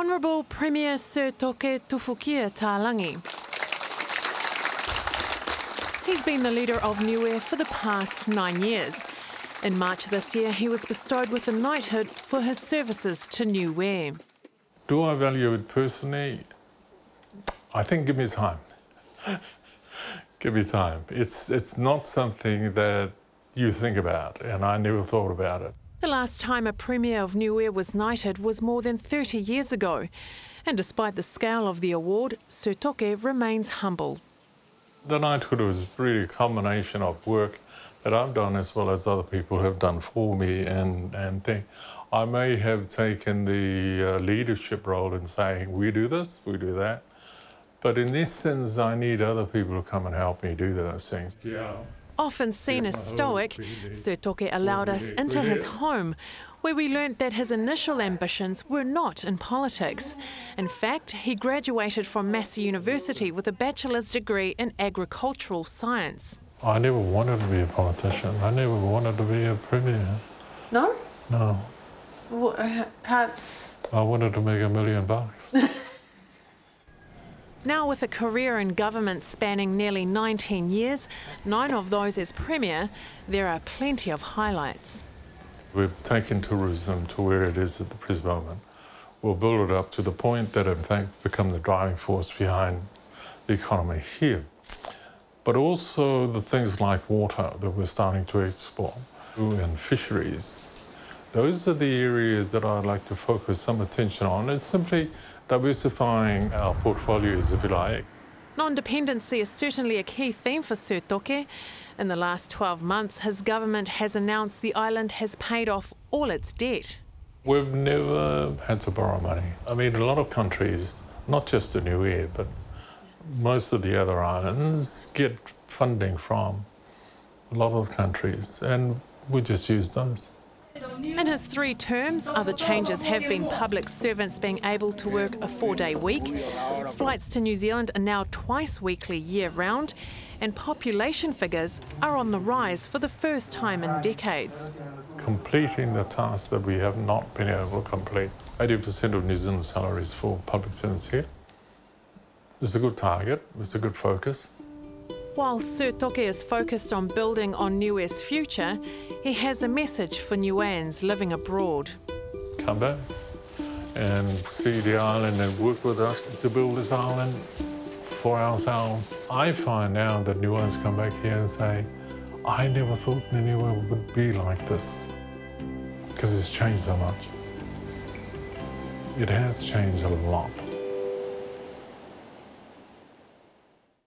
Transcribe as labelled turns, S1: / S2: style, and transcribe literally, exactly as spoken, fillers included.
S1: Honourable Premier Sir Toke Talagi. He's been the leader of Niue for the past nine years. In March this year, he was bestowed with a knighthood for his services to Niue.
S2: Do I value it personally? I think give me time. Give me time. It's, it's not something that you think about, and I never thought about it.
S1: The last time a Premier of Niue was knighted was more than thirty years ago. And despite the scale of the award, Sir Toke remains humble.
S2: The knighthood was really a combination of work that I've done as well as other people have done for me, and, and think I may have taken the uh, leadership role in saying, we do this, we do that. But in this sense, I need other people to come and help me do those things. Yeah.
S1: Often seen as stoic, Sir Toke allowed us into his home, where we learnt that his initial ambitions were not in politics. In fact, he graduated from Massey University with a bachelor's degree in agricultural science.
S2: I never wanted to be a politician. I never wanted to be a premier.
S1: No?
S2: No.
S1: What, how?
S2: I wanted to make a million bucks.
S1: Now, with a career in government spanning nearly nineteen years, nine of those as Premier, there are plenty of highlights.
S2: We've taken tourism to where it is at the present moment. We'll build it up to the point that, in fact, become the driving force behind the economy here. But also the things like water that we're starting to explore, and fisheries. Those are the areas that I'd like to focus some attention on. It's simply diversifying our portfolios, if you like.
S1: Non-dependency is certainly a key theme for Sir Toke. In the last twelve months, his government has announced the island has paid off all its debt.
S2: We've never had to borrow money. I mean, a lot of countries, not just the Niue, but most of the other islands get funding from a lot of countries, and we just use those.
S1: In his three terms, other changes have been public servants being able to work a four-day week, flights to New Zealand are now twice weekly year-round, and population figures are on the rise for the first time in decades.
S2: Completing the tasks that we have not been able to complete. eighty percent of New Zealand's salaries for public servants here. It's a good target, it's a good focus.
S1: While Sir Toke is focused on building on Niue's future, he has a message for Niueans living abroad.
S2: Come back and see the island and work with us to build this island for ourselves. I find now that Niueans come back here and say, I never thought Niue would be like this, because it's changed so much. It has changed a lot.